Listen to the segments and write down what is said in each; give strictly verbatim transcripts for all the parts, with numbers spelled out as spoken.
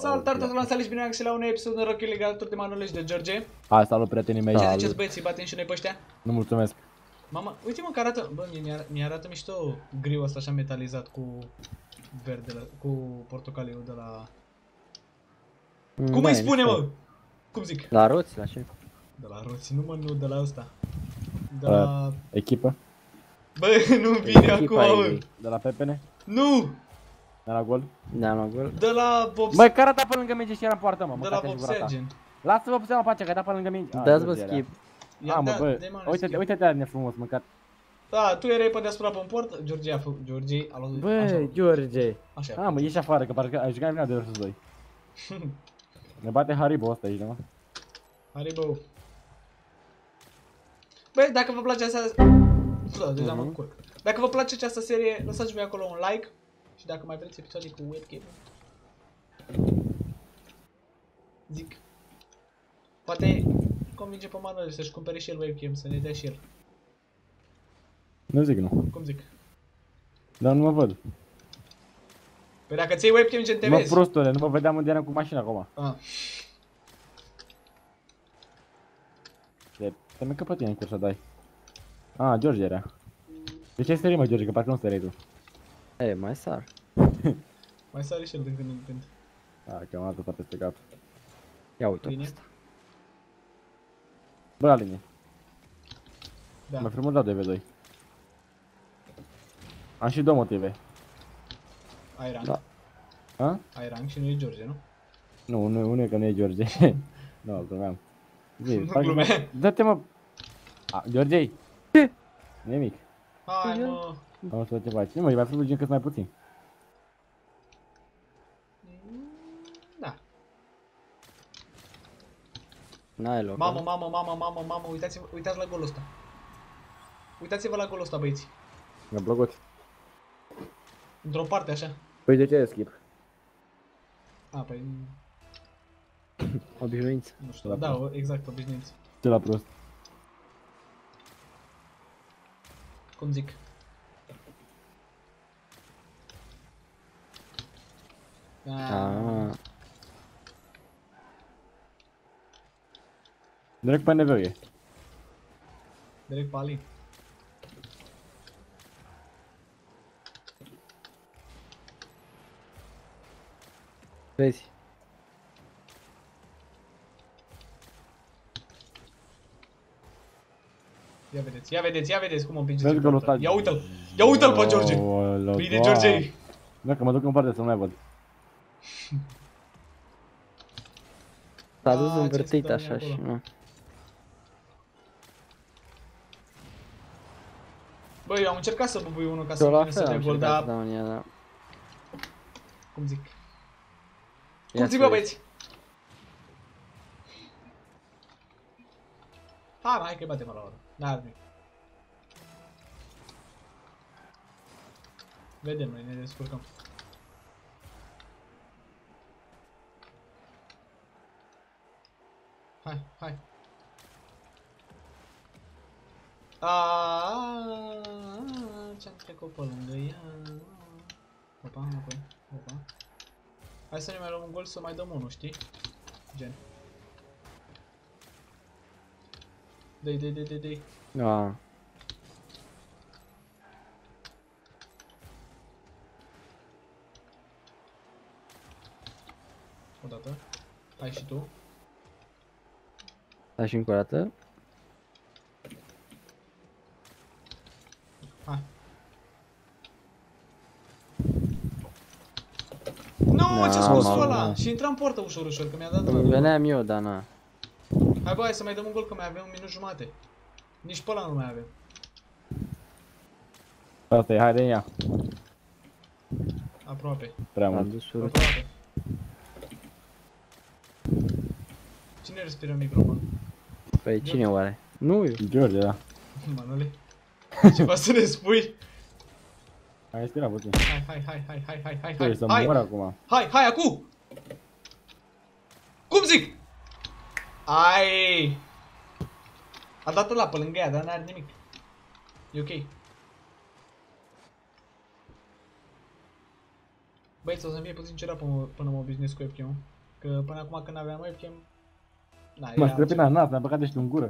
Salutare toată lumea, salut și bine am găsit la un episod în Rock League alături de Manole și de George. Hai, salut prietenii mei. Ce ziceți băieții, batem și noi pe ăștia? Nu mulțumesc. Mama, uite mă că arată, bă, mi arată mișto griul ăsta așa metalizat cu verdele, cu portocaliu de la... Mm, Cum îi spune mă? Cum zic? La roți, la ce? De la roți, nu mă, nu de la ăsta. De la... Uh, echipă? Bă, nu vine acum, mă. De la Pepene? Nu! De la gol? Da, la gol. De la Bob... Băi, care a dat pe lângă minge și era în poartă, mă? De la Bob Sergent. Lasă-vă pe seama pe aceea, că a dat pe lângă minge. Dați bă skip. A, mă, bă, uite-te, uite-te nefrumos, mâncat. Da, tu erai pe deasupra pe-n poartă, George a făcut, George a luat... Băi, George. Așa. A, mă, ieși afară, că parcă ai jucat în de versus doi. Ne bate Haribo ăsta aici, mă. Haribo. Băi, dacă vă place asta... Da, deja mă curc. Dacă vă place această serie, lăsați voi acolo un like. Și dacă mai vreți episoade cu webcam, zic, poate convinge pe Manuel să-și cumpere și el webcam, să ne dea și el. Nu zic nu. Cum zic? Dar nu mă văd. Păi dacă ți iei webcam, gen te mă, vezi. prostule, nu mă vedeam unde eram cu mașina acum. Ah. Te merg pe tine în cursa, dai. Ah, George era. De ce ai sărit, mă, George, că parcă nu săreai tu? E, mai sar. Mai sare și el din când în când. Ah, că m-am dat peste cap. Ia uite Bine. asta. Bă, la linie. Da. Mai frumos dau de V doi. Am și două motive. Ai rank. Da. A? Ai rank și nu e George, nu? Nu, unul unul e că nu e George. Nu, glumeam. Zi, Nu fac- glumeai. Dă-te, mă. A, George. Nimic. Hai mă. Am să ce faci. Nu, mă, e mai frumos gen cât mai puțin. Da. N-ai loc. Mamă, mamă, mamă, mamă, mamă, uitați-vă, uitați la golul ăsta. Uitați-vă la golul ăsta, băieți. Mi-a blocat. Într-o parte așa. Păi de ce e skip? A, păi, Obișnuință. nu știu, da, o- exact, obișnuință. Ce la prost. Cum zic? Ah. Direct pe N V e. Direct pe Ali. Vezi? Ia vedeți, ia vedeți, ia vedeți cum o împinge. Vezi golul ăsta. Ia uite-l, ia uite-l pe George. Aoleu, Bine, Doamne. George. Da, că mă duc în parte să nu mai văd. S-a dus Ah, ce învârtit stăm așa și acolo. nu. Băi, eu am încercat să bubui unul ca Eu să la vină să fel dea am gol, încercat să dar dau în ea, da. cum zic? Ia Cum zic, să bă, vezi. băieți? Hai, hai că-i batem la oră. N-are nimic. Vedem, noi ne descurcăm. Hai, hai. Aaaa, ce-am trecut pe lângă ea. Opa, apoi, opa. Hai să ne mai luăm un gol să mai dăm unul, știi? Gen. Dai, dai, dai, dai, dai. Da. Odată. Hai și tu. Hai și încă o dată. Hai. Nu, Da, ce-a scos mamă. ăla? Și intra în poartă ușor, ușor, că mi-a dat ăla. Veneam eu, dar na. Hai bă, hai să mai dăm un gol, că mai avem un minut jumate. Nici pe ăla nu mai avem. Asta e, haide în ea. Aproape. Prea A mult. dus urât. Aproape. Cine respiră în microfon? Păi cine oare? Nu eu. George, da. Manole? Ceva să ne spui? Hai, respira puțin. Hai, hai, hai, hai, hai, hai, hai, Trebuie să hai, mor hai, acum. hai, hai, acu! Cum zic? Ai! A dat ăla pe lângă ea, dar n-are nimic. E ok. Băieți, o să-mi fie puțin cerat până, până mă obișnuiesc cu webcam-ul. Că până acum când aveam webcam... Na, M-a era străpinat nas, mi-a băgat ești în gură.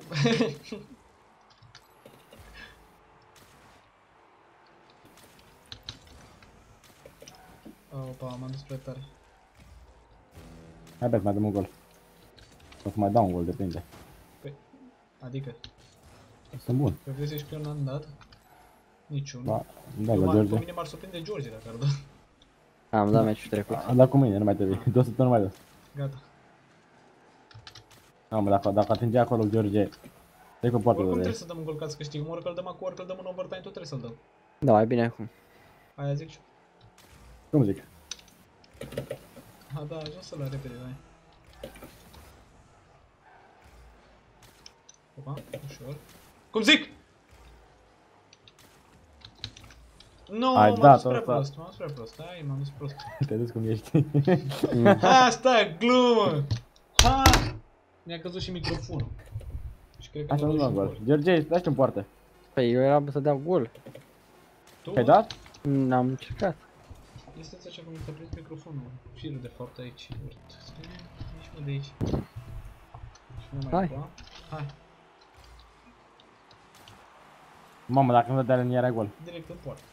Opa, m-am dus prea tare. Hai băi, mai dăm un gol. O să mai dau un gol, depinde. Păi, adică, Sunt bun. pe vrei să ești că eu n-am dat? Niciunul. Da, da, Eu la m-am- Pe George. mine m-ar surprinde George dacă ar da. Am dat meciul trecut. A dat cu mine, nu mai trebuie. Două săptămâni nu mai dă. Gata. Mamă, dacă, dacă atinge acolo George, trec pe poartă Oricum de trebuie să dăm un gol ca să câștigăm. Ori că îl dăm acum, ori că îl dăm în overtime, tot trebuie să-l dăm. Da, mai bine acum. Aia zic și Cum zic? eu. A, da, ajuns la repede, hai. Opa, ușor. Cum zic? Nu, Ai m-am dat dus prea asta. prost, m-am dus prea prost. Hai, m-am dus prost. Te-ai dus cum ești. Asta e glumă! Ha! Mi-a căzut și microfonul. Și cred că Așa mi-a nu dat dau și gol. George, stai și în poartă. Păi eu eram să dau gol. Tu? Ai dat? N-am încercat. Este așa cum mi-a prins microfonul. Firul de fapt aici. Urt. Nici mă de aici. Și nu mai Hai. Hai. Hai. Mamă, dacă nu dădea linia era gol. Direct în poartă.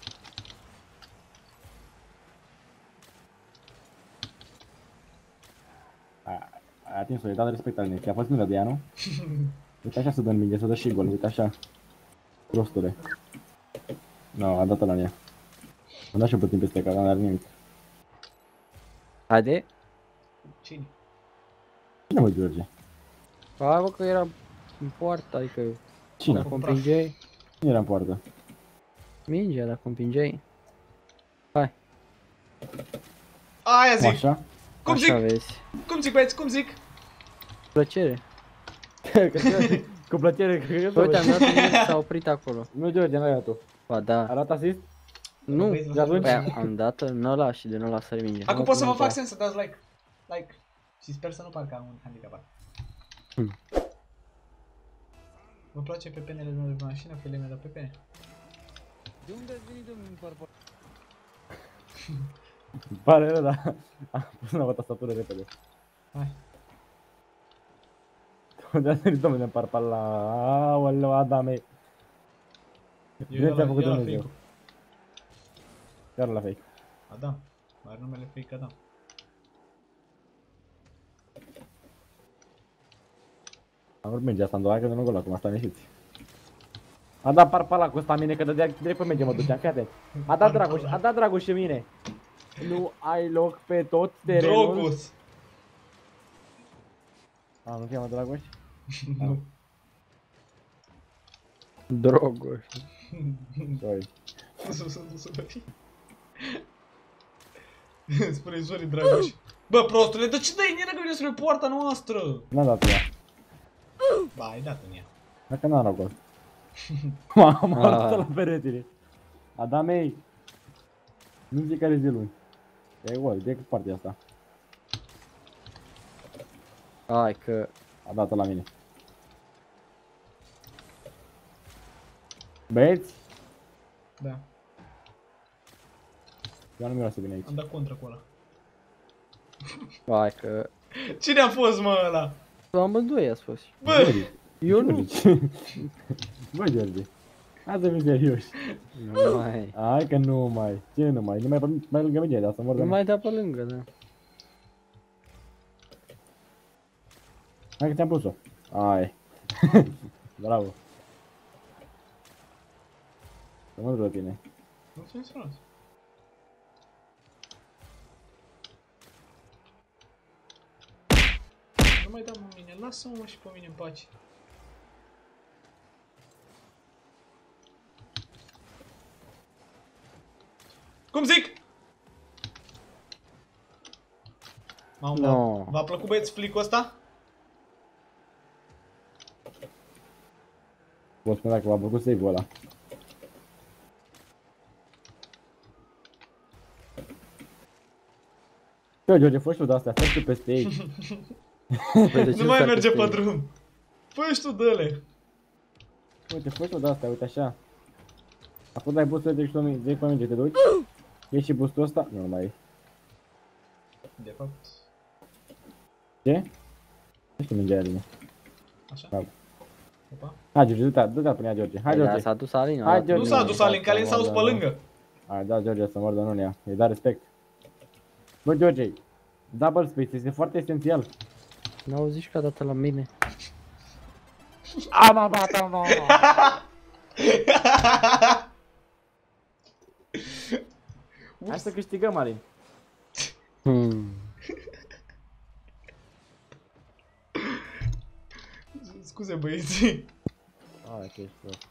Ai atins-o, i-ai dat respect al linii. A fost milă de ea, nu? Uite așa să dă în minge, să dă și gol. Uite așa. Prostule. Nu, a dat-o la linia. Am dat și-o puțin peste care n-are nimic. Haide. Cine? Cine mă, George? Hai bă că era în poartă, adică Cine? dacă împingeai. Cine era în poartă? Mingea, dacă împingeai. Hai. Aia Cum zic! așa? Cum Așa zic? vezi. Cum zic, băieți? Cum zic? Plăcere. Cu plăcere, cred că Păi uite, am dat un meci, s-a oprit acolo. Nu, George, n-ai dat tu. Ba da. A dat asist? Nu. Băieți, de atunci- Păi am dat în ăla și din ăla sări mingea. Acum pot să vă mingea. fac sens să dați like. Like. Și sper să nu parcă am un handicapat. Hmm. Vă place pepenele meu de pe mașină? Că le mi-a dat pepene. De unde ați venit domnul Barbar? Îmi pare rău, dar am pus la tastatură repede. Hai. Unde a venit domnule în parpal la... Aoleu, Adame. Bine Eu ți-a la- făcut eu la Dumnezeu. fake-ul. Chiar la fake. Adam. Mai are numele fake Adam. Am vrut mingea asta în doua, că nu gol acum, asta neșiți. A dat parpala cu ăsta mine, că dădea direct pe mingea mă ducea, fii atent. A dat Dragoș, a dat Dragoș și mine. Nu ai loc pe tot terenul. Drogus. A, nu cheamă Dragoș? Nu. Drogoș. Sorry. Spune Zori Dragoș. Bă, prostule, de ce dai? Era că vine spre poarta noastră. N-a dat ea. Ba, ai dat în ea. Dacă n-a dat gol. M-am Ah. arătat la peretele. Adamei. Nu zic care zi luni. E gol, direct cu partea asta. Hai că... A dat-o la mine. Băieți? Da. Eu nu miroase bine aici. Am dat contra cu ăla. Hai că... Cine a fost, mă, ăla? Amândoi ați fost. Bă! Eu nu. Bă, George. Hai să fim serioși. Nu mai. Hai că nu mai. Ce nu mai? Nu mai, mai lângă mine, dar să mor de Nu mai da pe lângă, da. Hai că ți-am pus-o. Hai. Bravo. Să mă duc la tine. Nu ți-am sunat. Nu mai da, mă, mine. Lasă-mă și pe mine în pace. Cum zic? Mamă, No. v-a plăcut, băieți, flicul ăsta? Vă spun dacă v-a plăcut save-ul ăla. Eu, George, fă și tu de-astea, stai tu peste ei. Păi de ce Nu mai stai merge peste pe ei? drum. Fă și tu dă-le. Uite, fă și tu de-astea, uite așa. Acum dai boostul, deci tu direct pe minge, te duci. Ieși și boostul ăsta? Nu, nu mai e. De fapt, Ce? Nu știu mingea aia. așa. Da. Opa. Hai, George, du-te, du-te până ea, George. Hai, Da, George. s-a dus Alin. Hai, a dat- George. Nu s-a dus Alin, că Alin s-a dus pe lângă. Hai, da, George, să mor de nu ea. Îi da respect. Bă, George, double space este foarte esențial. N-auzi că a dat la mine. Am abat, mă! Hai să câștigăm, Alin. Hmm. Scuze băieții. Hai, că ești prost.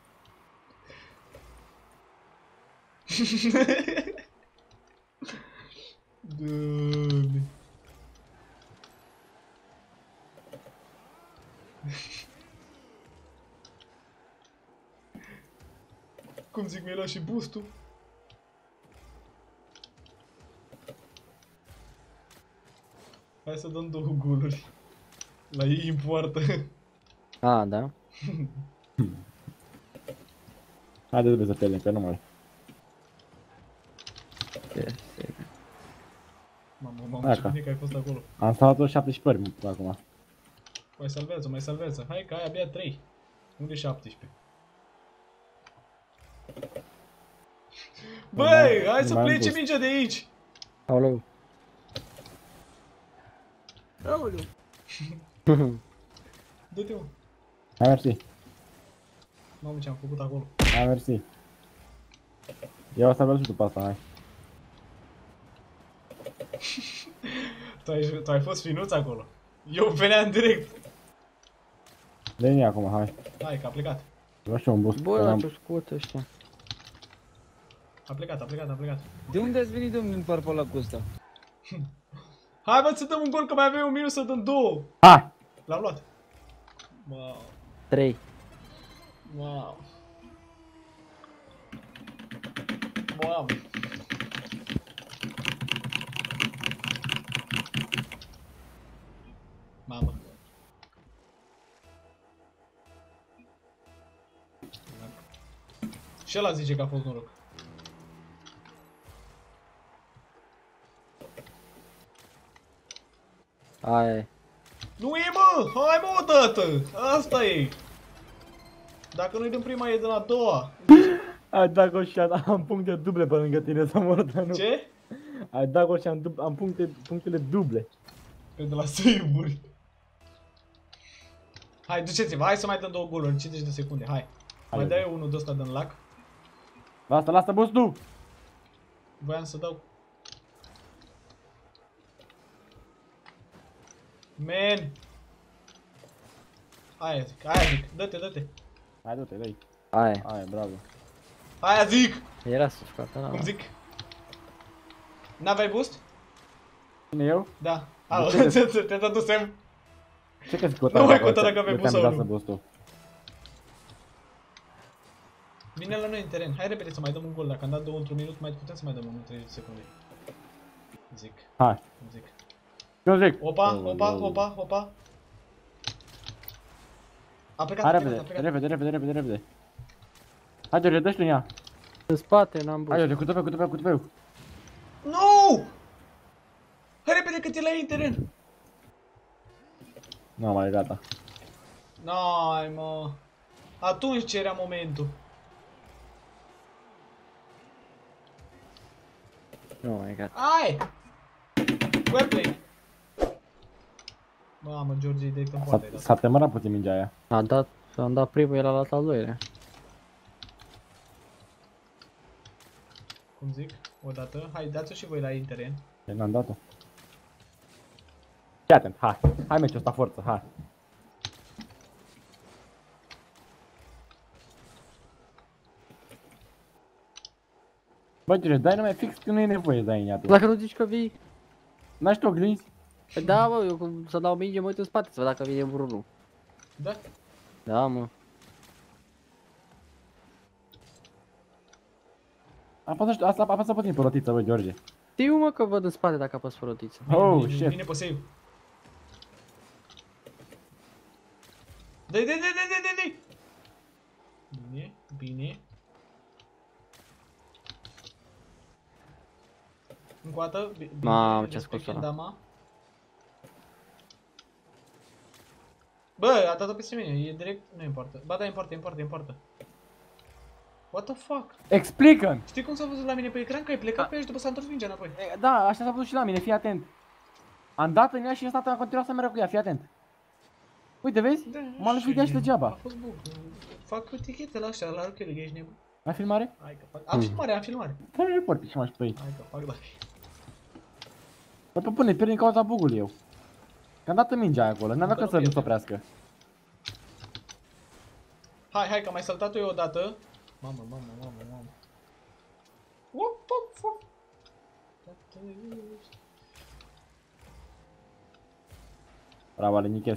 Doamne. Cum zic, mi-ai luat și boost-ul? Hai să dăm două goluri. La ei în poartă. A, da? Haide, trebuie să pierdem, că nu mai. Mamă, mamă, Hai, ce ca. bine că ai fost acolo. Am salvat tot șaptesprezece pări până acum. Mai salvează, mai salvează. Hai că ai abia trei. Unde șaptesprezece? Băi, hai să mai am plece boost. mingea de aici! Aoleu. Aoleu. Du-te, mă. Hai, mersi. Mamă, ce am făcut acolo. Hai, mersi. Eu o să văd și după asta, hai. Tu ai, tu ai fost finuț acolo. Eu veneam direct. Veni acum, hai. Hai, că a plecat. Vreau și eu un boost. Bă, că la n-am- ce scot ăștia. A plecat, a plecat, a plecat. De unde ați venit, domnul Parpalacul ăsta? Hai, bă, să dăm un gol, că mai avem un minut să dăm două. Hai! L-am luat. Wow, trei. wow. Wow. Mamă. Și ăla zice că a fost noroc. Aia e. Nu e, mă! Hai, mă, tată! Asta e! Dacă nu-i dăm prima, e de la a doua. Ai dat gol și am am puncte duble pe lângă tine să mor, dar nu. Ce? Ai dat gol și am, dub- am puncte, punctele duble. Pe de la save-uri. Hai, duceți-vă, hai să mai dăm două goluri, cincizeci de secunde, hai. Mai Hai. dai unul de ăsta din lac. Lasă, lasă boost-ul! Voiam să dau. Man! Aia zic, aia zic, dă-te, dă-te. Hai, du-te, dă-i. Aia e. Hai, bravo. Aia zic! Era să scoată, da. Cum zic? N-aveai boost? Cine eu? Da. Alo, De ce? te dădusem. Ce că zic Nu mai conta dacă aveai boost sau nu. boost-ul. Vine la noi în teren, hai repede să mai dăm un gol, dacă am dat două într-un minut, mai putem să mai dăm unul în treizeci de secunde. Zic, Hai. cum zic. Eu zic. Opa, Oh, opa, oh. opa, opa. A plecat, Hai a plecat, repede, a plecat. repede, repede, repede, repede. Hai, George, dă-și în ea. În spate, n-am Hai, bus. George, cu tupeu, cu tupeu, cu tupeu. Nu! Hai repede că te la în teren. Nu, mai e gata. N-ai, mă. Atunci ce era momentul. Nu, mai gata. Hai! Well play. Mamă, George, e direct în S-a- poate. Da. S-a temărat puțin mingea aia. A dat, am dat primul, el a luat al doilea. Cum zic? Odată. Hai, dați-o și voi la în teren. Eu n-am dat-o. Fii atent, hai. Hai meciul ăsta, forță, hai. Bă, George, dai numai fix că nu e nevoie să dai în ea tu. Dacă nu zici că vii, N-ai și tu oglinzi? păi da, bă, eu cum să dau minge, mă uit în spate să văd dacă vine Bruno. Da? Da, mă. Apasă, asta, apasă puțin pe rotiță, bă, George. Știu, mă, că văd în spate dacă apăs pe rotiță. Oh, Vine- shit. Vine pe save. Dai, dai, dai, dai, dai, dai, dai. Bine, bine. Încă o dată. Mamă, ce-a scos ăla. Dama. Bă, a dat-o peste mine, e direct, nu importă. Ba da, importă, importă, importă. What the fuck? Explică-mi! Știi cum s-a văzut la mine pe ecran? Că ai plecat pe aici după s-a întors mingea înapoi. Da, așa s-a văzut și la mine, fii atent. Am dat în ea și ăsta a continuat să meargă cu ea, fii atent. Uite, vezi? Da, M-am lovit de ea și degeaba. A fost bun. Fac etichetele astea la rochele, ești nebun. Ai filmare? Hai că fac. Am filmare, am filmare. Da, nu pot piși mai pe ei. Hai că fac, da. Bă, pe bune, pierd din cauza bugului eu. Că am dat în mingea aia acolo, n-am dat să nu se oprească. Hai, hai, că am mai saltat-o eu odată. Mamă, mamă, mamă, mamă. What the fuck? Bravo, Aleniches.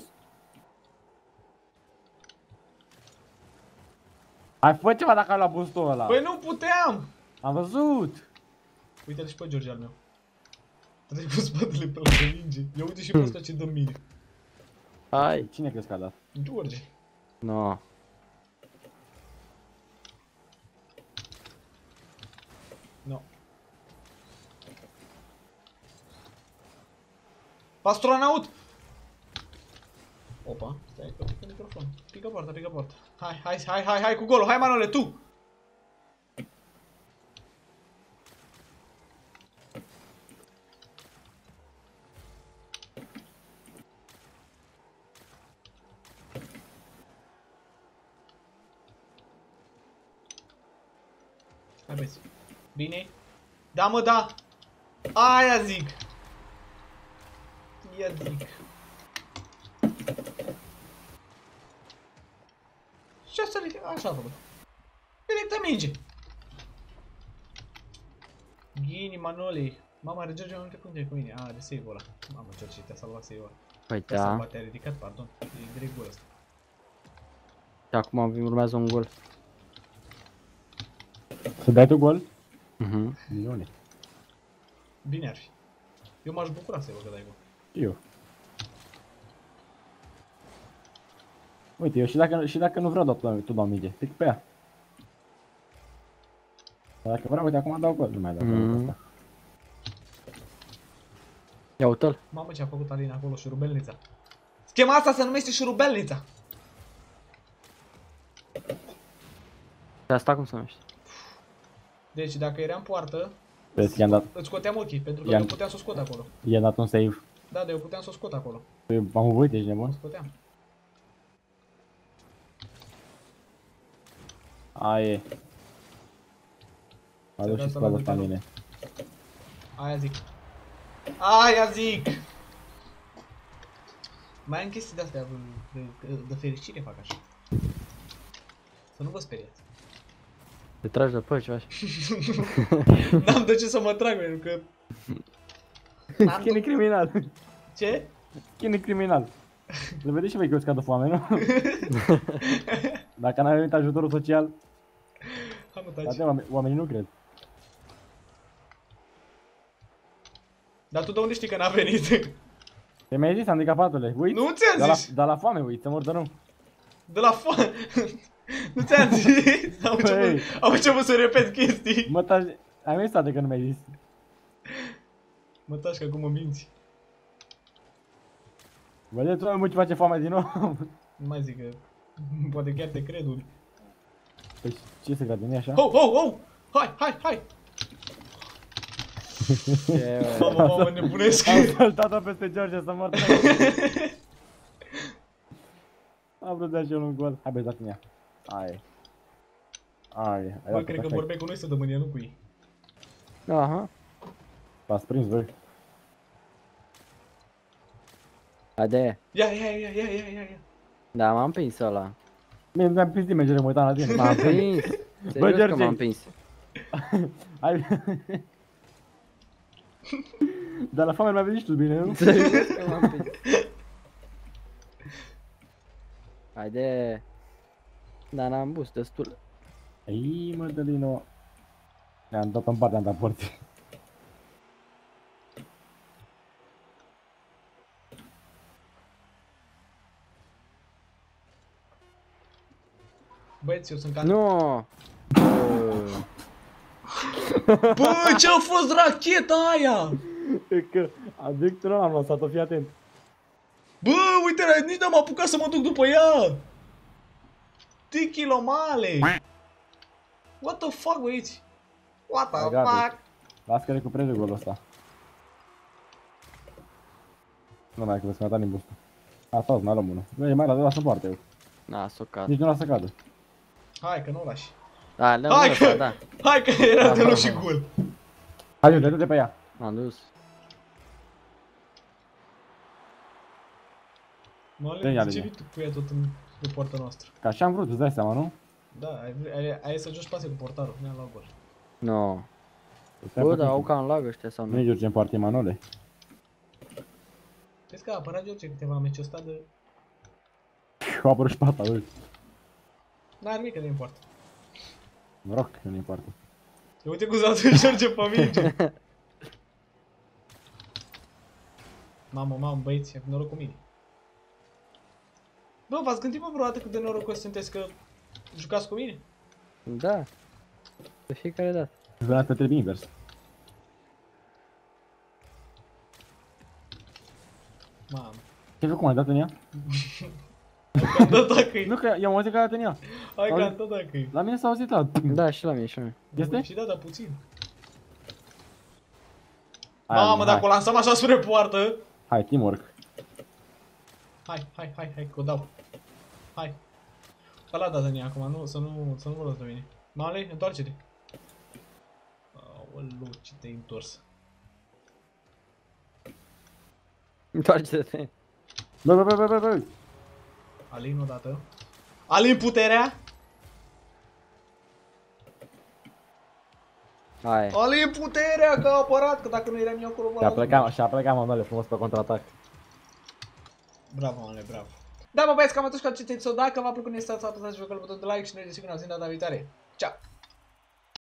Hai, fă ceva dacă ai luat boostul ăla. Păi nu puteam! Am văzut. Uite-l și pe George al meu. Trebuie cu spatele pe lângă minge. Ia uite și pe ăsta ce dă mine. Hai. Cine crezi că a dat? George. No. No. Astronaut! Opa, stai că pică microfon. Pică poarta, pică poarta. Hai, hai, hai, hai, hai cu golul. Hai, Manole, tu! Hai, băieți. Bine? Da, mă, da! Aia zic! Ia zic. Și asta le... Așa a făcut. Direct în minge. Ghini, Manoli. Mama, are George mai multe puncte cu mine. A, de save-ul ăla. Mamă, George, te-a salvat save-ul ăla. Păi Te-a da. salvat, te-a ridicat, pardon. E direct gol ăsta. Și acum urmează un gol. Să dai tu gol? Mhm. Milione. Bine ar fi. Eu m-aș bucura să-i văd că dai gol. Eu. Uite, eu și dacă, și dacă nu vreau, dau, tu dau minge. Pic pe ea. Dar dacă vreau, uite, acum dau gol. Nu mai dau Mm. gol ăsta. Ia uite-l. Mamă, ce a făcut Alina acolo, șurubelnița. Schema asta se numește șurubelnița. Și asta cum se numește? Deci, dacă era în poartă, Vezi că i-am dat, îți scoteam ochii, pentru că I-am- eu puteam să o scot acolo. i-am dat un save. Da, dar eu puteam să o scot acolo. Păi, am uvăit, ești nebun? Scoteam. Aia e. M-a dus și dat ăla scladă de pe pe mine. Aia zic. Aia zic! Mai am chestii de-astea de, de, de fericire fac așa. Să nu vă speriați. Te tragi de păi, ceva așa. N-am de ce să mă trag, pentru că... N-am Skin e tot- criminal. Ce? Skin e criminal. Le vedeți și voi că eu scad de foame, nu? Dacă n-ai venit ajutorul social, Hai mă, taci. toate oamenii, oamenii nu cred. Dar tu de unde știi că n-a venit? Te mi-ai zis, handicapatule, uiți? Nu ți-am Dar la, zis! dar la foame, uiți, să mor de nu. De la foame! Nu ți-am zis! Am Păi. început, am început să repet chestii. Mă taci, ai mai stat de că nu mi-ai zis. Mă taci că acum mă minți. Vedeți, oameni, mă, ce face foame din nou. Nu mai zic că... Poate chiar te cred unii. Păi ce se crede, nu-i așa? Ho, ho, ho! Hai, hai, hai! Ce, Mamă, mamă, nebunesc! Am saltat-o peste George să mor de Am vrut să dea și eu un gol. Hai, băi, dați-mi ea. Ai. Ai. Ai Bă, dat cred că perfect. vorbeai cu noi să dăm în ea, nu cu ei. aha. V-ați prins voi. Haide. Ia, ia, ia, ia, ia, ia, ia. Da, m-am prins ăla. Mie mi-am prins imagele, mă uitam la tine. M-am prins. Serios că George. m-am prins. Hai. Dar la foame nu mai vezi și tu bine, nu? Serios că m-am prins. Haide. Dar n-am bus destul. Ei, mă, Dălino. Ne-am dat în partea, am dat porții. Băieți, eu sunt ca... Nu. Bă, ce-a fost racheta aia? E că Victor l-am lansat-o, fii atent. Bă, uite, nici n-am apucat să mă duc după ea. Tichilo male. What the fuck, băieți? What the fuck? Las că recupereze golul ăsta. Nu mai că vă dat din bustă. A, stau, mai luăm unul. Băi, mai la de la să poartă eu. Na, s-o cad. Nici nu lasă cadă. Hai că nu o lași. Da, le-am Hai dus, că, da. hai că era de luat și gol. Hai, uite, du-te pe ea. M-am dus. Mă, Ia, de ce ia. vii tu cu ea tot în pe poarta noastră? Ca așa am vrut, îți dai seama, nu? Da, ai, ai, ai să joci pase cu portarul, ne-am luat gol. No. Bă, dar au cam lag ăștia sau Nu nu? e George în poartă, Manole. Vezi că a apărat George câteva meciul ăsta de... A apărut și pata, uite. N-are nimic că nu importă. Noroc că nu importă. Uite cum s-a dus George pe minge. Mamă, mamă, băieți, noroc cu mine. Bă, v-ați gândit mă vreodată cât de norocos sunteți că jucați cu mine? Da. De fiecare dată. Vreau să trebuie invers. Mamă. Ce-ai făcut, m-ai dat în ea? Hai că am dat dacă-i. Nu, că i-am auzit că a dat în ea. Hai că am dat dacă-i. La mine s-a auzit la... Da, și la mine, și la mine. Este? Și da, dar puțin. Hai, Mamă, hai. dacă o lansam așa spre poartă. Hai, teamwork. Hai, hai, hai, hai, că o dau. Hai. Ăla da în ea acum, nu, să nu, să nu vă luați de mine. Male, întoarce-te. Aoleu, ce te-ai întors. Întoarce-te. Bă, bă, bă, bă, bă, bă. Alin odată. Alin puterea! Hai. Alin puterea, că a apărat, că dacă nu eram eu acolo... Și-a plecat, și-a plecat Manole frumos pe contraatac. Bravo, Manole, bravo. Da, bă, băieți, cam atunci cu acest episod. Dacă v-a plăcut, ne stați să apăsați și pe butonul de like și ne vedem în data viitoare. Ciao!